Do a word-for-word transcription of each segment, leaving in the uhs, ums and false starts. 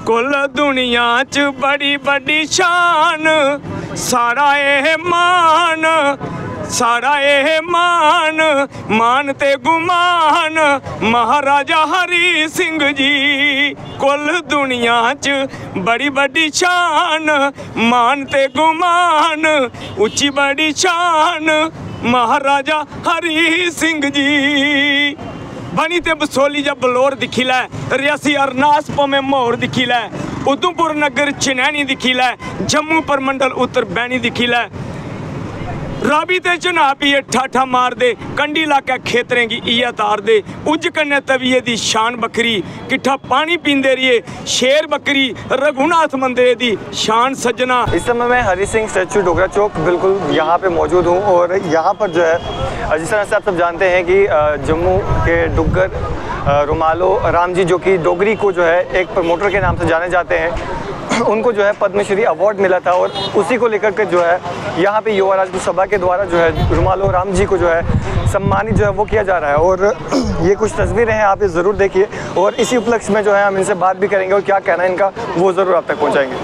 कुल दुनिया च बड़ी बड़ी शान सारा ए मान सारा ए मान मान ते गुमान महाराजा हरी सिंह जी कुल दुनिया च बड़ी बड़ी शान मान ते गुमान उच्ची बड़ी शान महाराजा हरी सिंह जी बनी ते बसोली जब बलौर दिखी लै रियासी अरनास पौमे मोर दिखी लै उधमपुर नगर चनैनी दिखी लै जम्मू परमंडल उत्तर बैनी दिखी लै राबी ते चनाब ये ठाठा मार दे कंडी इलाका खेतरें की इया तार दे उज कन्ने तविये दी शान बकरी किट्ठा पानी पींदे रहिए शेर बकरी रघुनाथ मंदिर दी शान सजना। इस समय मैं हरी सिंह स्टैचू डोगरा चौक बिल्कुल यहाँ पे मौजूद हूँ और यहाँ पर जो है जिस तरह से आप सब जानते हैं कि जम्मू के डुग्गर रुमालो राम जी जो कि डोगरी को जो है एक प्रमोटर के नाम से जाने जाते हैं उनको जो है पद्मश्री अवार्ड मिला था और उसी को लेकर के जो है यहाँ पे युवा राजपूत सभा के द्वारा जो है रुमालो राम जी को जो है सम्मानित जो है वो किया जा रहा है और ये कुछ तस्वीरें हैं आप ये ज़रूर देखिए और इसी उपलक्ष्य में जो है हम इनसे बात भी करेंगे और क्या कहना है इनका वो ज़रूर आप तक पहुँचाएंगे।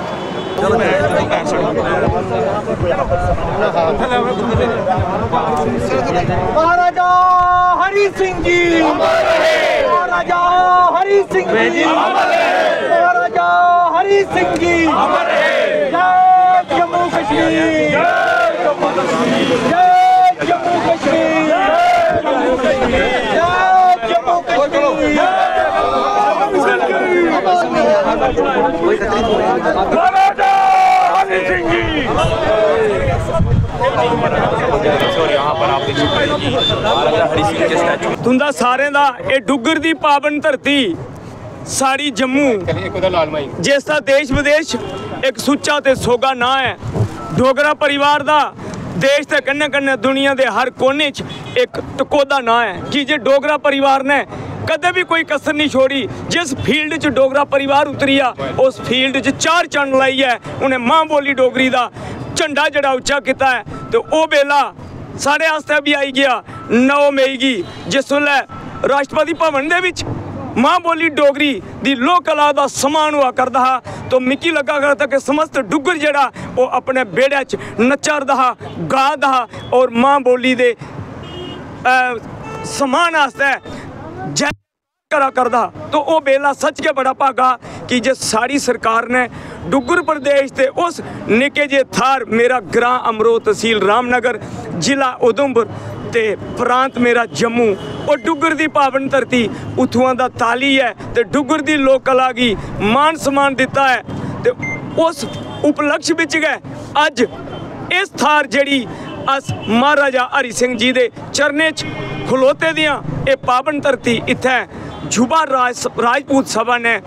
महाराजा हरी सिंह जी महाराजा हरी सिंह जी महाराजा हरी सिंह जी जय जम्मू कश्मीर जय जम्मू कश्मीर जय जम्मू कश्मीर जय जम्मू कश्मीर महाराजा हरी सिंह जी। तुंदा सारे दा ए डुग्गर दी पावन धरती साड़ी जम्मू जिसका देश विदेश एक सुच्चा ते सोगा ना है डोगरा परिवार दा देश के कन्ने कन्ने दुनिया के हर कोने च एक टकोदा ना है कि जे डोगरा परिवार ने कदे भी कोई कसर नहीं छोड़ी जिस फील्ड च डोगरा परिवार उतरिया उस फील्ड च चार चंड लाई है उन्हें मां बोली डोगरी का झंडा जड़ा उच्चा किया है तो वह बेला साढ़े आस्ते भी आई गया नौ मई की जिस वेले राष्ट्रपति भवन दे विच मां बोली डोगरी दी लोक कला का समान हुआ करता हा तो मिकी लगा करता कि समस्त डुग्गर जड़ा वो अपने बेड़े च नच्चा हा गा हा और मां बोली दे समान आस्ते जय करा करदा तो वह बेला सच के बड़ा भागा कि जे साड़ी सरकार ने डुग्गर प्रदेश के उस निके जे थार मेरा ग्रां अमरो तहसील रामनगर जिला उधमपुर ते प्रांत मेरा जम्मू और डुग्गर दी पावन धरती उत्थुआं दा ताली है ते डुग्गर दी लोक कला गी मान सम्मान दिता है ते उस उपलक्ष्य विच गए अज इस थार जड़ी अस महाराजा हरी सिंह जी दे चरने च खलोते दियां ये पावन धरती इत्थे युवा राज राजपूत सभा ने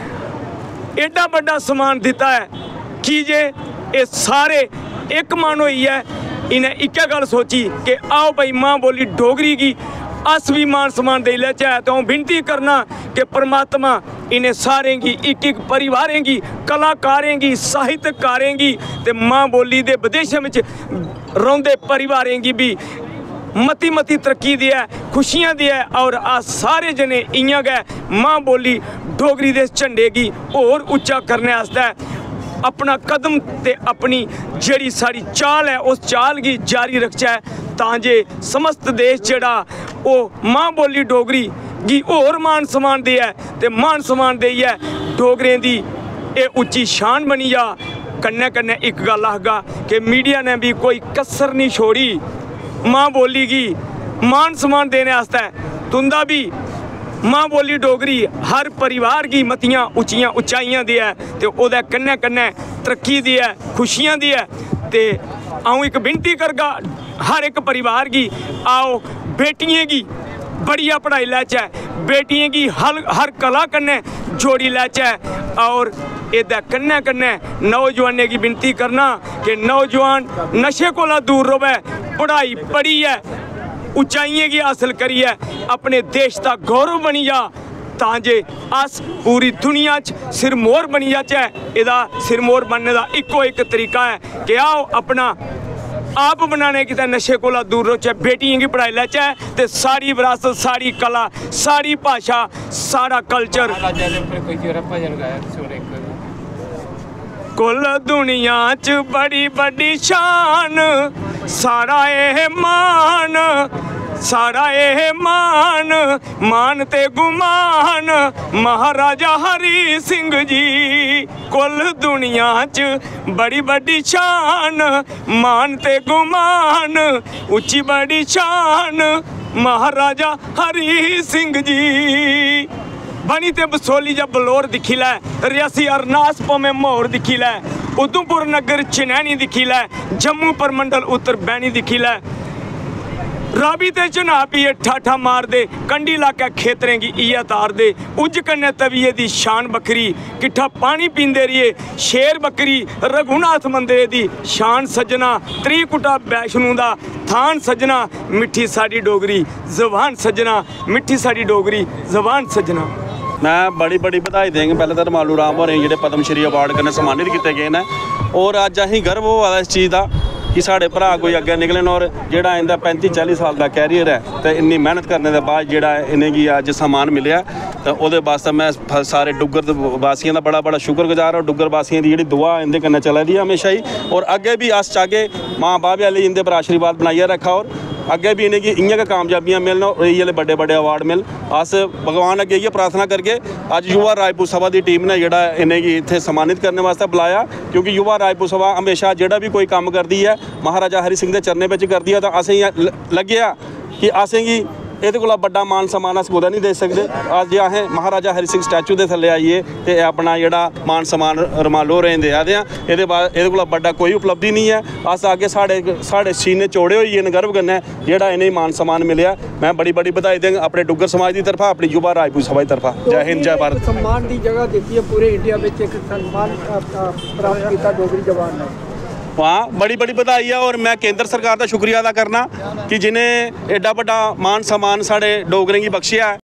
एडा बड़ा सम्मान दिता है कि जे ये सारे एक मन होई है इन्हें इक्कै गल सोची कि आओ भाई मां बोली डोगरी की अस भी मान सम्मान दे लेचै तो हूँ विनती करना कि परमात्मा इन्हें सारें की एक एक परिवारें की कलाकारें की साहित्यकारें की ते मां बोली दे विदेशों में रौंदे परिवारें की भी मती मती तरक्की दिया खुशियां दिया और आ सारे जने इयां गै मां बोली डोगरी दे झंडे की होर उच्चा करने आस्तै अपना कदम ते अपनी जड़ी साड़ी चाल है उस चाल की जारी रखचै तां जे समस्त देश जड़ा वो मां बोली डोगरी गी होर मान सम्मान दिया ते मान सम्मान देइयै डोगरें दी ये उच्ची शान बनी जा। कन्नै कन्नै एक गल आखगा कि मीडिया ने भी कोई कसर नहीं छोड़ी मां बोली गी मान सम्मान देने आस्तै तुंदा भी मां बोली डोगरी हर परिवार की मतियां उच्चियां उचाइयां दी है ते ओहदे कन्नै कन्नै तरक्की दी है खुशियां दी है ते आऊँ एक विनती करगा हर एक परिवार की आओ बेटियें की बढ़िया पढ़ाई लैचै बेटियें की हर हर कला कन्नै जोड़ी लैचै और एह्दे कन्नै कन्नै नौजवानें की विनती करना कि नौजवान नशे कोला दूर रवै पढ़ाई पढ़ियै उचाइयें की हासिल करिए अपने देश का गौरव बनी जा तां जे अस पूरी दुनिया च सिरमौर बनी जाचै। एदा सिरमौर बनने का इको एक तरीका है कि आओ अपना आप बनाने की नशे को दूर रोचे, बेटियों की पढ़ाई लैचे ते सारी विरासत, सारी कला, सारी भाषा, सारा कल्चर कुल दुनिया च बड़ी बड़ी शान, सारा ए मान, सारा ए मान, मान ते गुमान महाराजा हरी सिंह जी। कुल दुनिया च बड़ी बड़ी शान, मान ते गुमान, उच्ची बड़ी शान महाराजा हरी सिंह जी। बनी ते बसोली जब बलौर दिखी लै, रियासी अरनास पौमे मोर दिखी लै, उधमपुर नगर चनैनी दिखी लै, जम्मू परमंडल उत्तर बैनी दिखी लै। राबी ते चना पिए ठाठा मार दे, कंडी इलाका खेतरें की इया तार दे, उज कन्ने तवीए दी शान बकरी, किट्ठा पानी पींदे रहिए शेर बकरी, रघुनाथ मंदिर दी शान सजना, त्रिकुटा वैष्णो दा थान सजना, मिठी साड़ी डोगरी जबान सजना, मिठी साड़ी डोगरी जबान सजना। मैं बड़ी बड़ी बधाई देंगे पहले तो रमालू राम होरें जेह्ड़े पद्म श्री अवार्ड कन्नै सम्मानित किए गए हैं, और अज्ज असें गर्व होआ दा इस चीज़ का कि साढ़े भरा कोई अग्गे निकले न, और जेह्ड़ा इंदा पैंती चाली साल का कैरियर है तो इन्नी मेहनत करने के बाद जेह्ड़ा इनेंगी अज्ज सम्मान मिलेआ, तो ओह्दे वास्ते मैं सारे डुग्गर वासियों का बड़ा बड़ा शुक्रगुजार और डुग्गर वासियों की जेह्ड़ी दुआ इंदे कन्नै चला दी हमेशा ही, और अग्गे भी अस चाहगे माँ बाप आह्ले इंदे पर आशीर्वाद बनाइयै रखा, और अग्गे भी इन्हें इ'यां गै कामयाबियां मिलन और इ'यै बड़े बड़े अवार्ड मिल। अस भगवान अग्गे इ'यै प्रार्थना करगे। अज युवा राजपूत सभा की टीम ने जेह्ड़ा इन्हेंगी इत्थे सम्मानित करने वास्ते बुलाया, क्योंकि युवा राजपूत सभा हमेशा जेह्ड़ा भी कोई कम्म करदी है महाराजा हरी सिंह दे चरणें बिच करदी है, तो असेंगी लग्गेआ कि असेंगी एह्दे कोला बड्डा मान सम्मान अस कुदै नहीं दे सकदे। अज्ज असें महाराजा हरी सिंह स्टैचू दे थल्ले आइए ते अपना जेह्ड़ा मान सम्मान रमालो होरें देआ दे आं, एह्दे बाद एह्दे कोला बड्डा कोई उपलब्धि नहीं है। अस अग्गे साढ़े साढ़े सीने चौड़े होई गे न गर्व कन्नै जेह्ड़ा इनेंगी मान सम्मान मिलेआ। मैं बड़ी बड़ी बधाई देंग अपने डुग्गर समाज की तरफा, अपनी युवा राजपूत सभा की तरफा। जय हिंद जय भारत। सम्मान की जगह देती है पूरे इंडिया में, एक सम्मान प्राप्त किया डोगरी जवान ने। हाँ, बड़ी बड़ी बधाई है, और मैं केंद्र सरकार का शुक्रिया अदा करना कि जिन्हें एडा बड़ा मान सम्मान साढ़े डोगरें की बख्शिया है।